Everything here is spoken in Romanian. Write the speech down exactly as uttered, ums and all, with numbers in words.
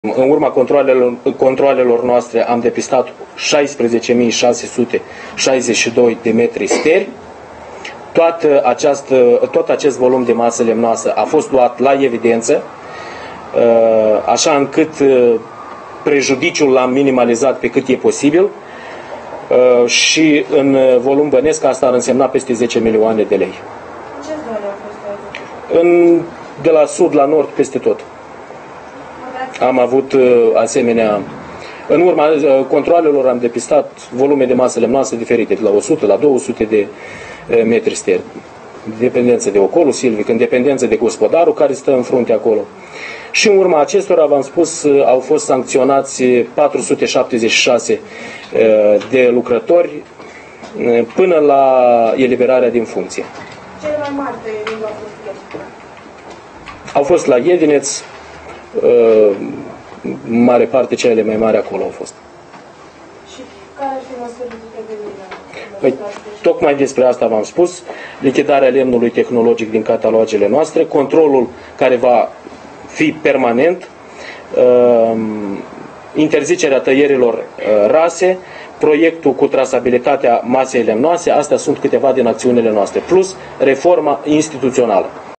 În urma controalelor, controalelor noastre am depistat șaisprezece mii șase sute șaizeci și doi de metri steri. Toată această, tot acest volum de masă lemnoasă a fost luat la evidență, așa încât prejudiciul l-am minimalizat pe cât e posibil și în volum bănesc asta ar însemna peste zece milioane de lei. Ce zone au fost? În, de la sud la nord, peste tot. Am avut asemenea, în urma controalelor am depistat volume de masă lemnoasă diferite, de la o sută la două sute de metri steri, în dependență de ocolul silvic, în dependență de gospodarul care stă în frunte acolo. Și în urma acestora, v-am spus, au fost sancționați patru sute șaptezeci și șase de lucrători până la eliberarea din funcție. Cele mai mari pe unde au fost? Au fost la Iedineț, mare parte cele mai mari acolo au fost. Și care ar fi măsurile de prevenire? Păi, tocmai despre asta v-am spus, lichidarea lemnului tehnologic din catalogele noastre, controlul care va fi permanent, interzicerea tăierilor rase, proiectul cu trasabilitatea masei lemnoase, astea sunt câteva din acțiunile noastre, plus reforma instituțională.